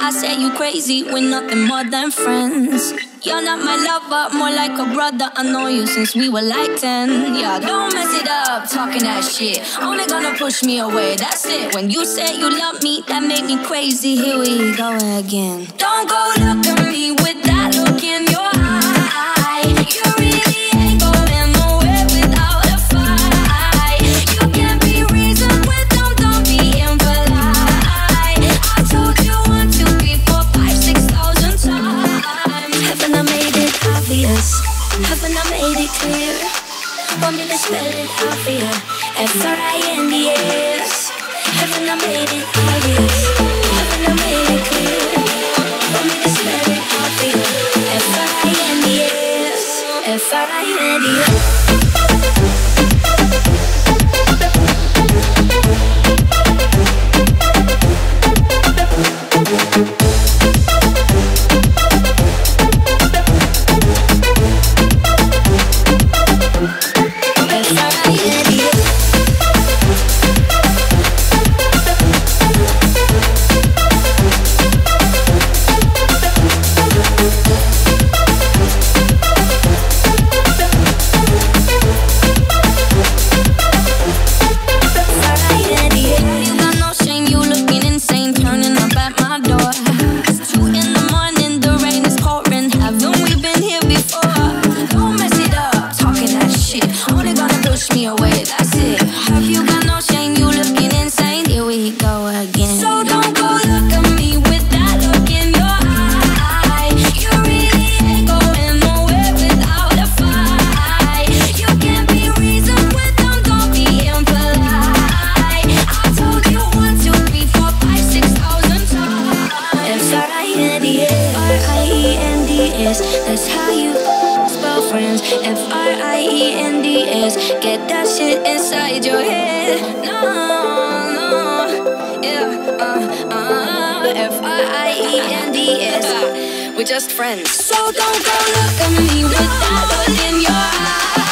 I say you crazy, we're nothing more than friends. You're not my lover, more like a brother. I know you since we were like 10. Yeah, don't mess it up, talking that shit. Only gonna push me away, that's it. When you say you love me, that made me crazy. Here we go again. Don't go look at me with that look in your eye. You really ain't going nowhere without a fight. You can't be reasoned with them, don't be impolite. I told you 1, 2, 3, 4, 5, 6,000 times. Haven't I made it obvious? Haven't I made it clear? Want me to spell it out for you? F-R-I-N-D-S. Haven't I made it obvious? Haven't I made it clear? Want me to spell it out for you? F-R-I-N-D-S. F-R-I-N-D-S. That's how you spell friends. F-R-I-E-N-D-S. Get that shit inside your head. No, no, yeah, F-R-I-E-N-D-S. We're just friends. So don't go look at me with that look in your eye.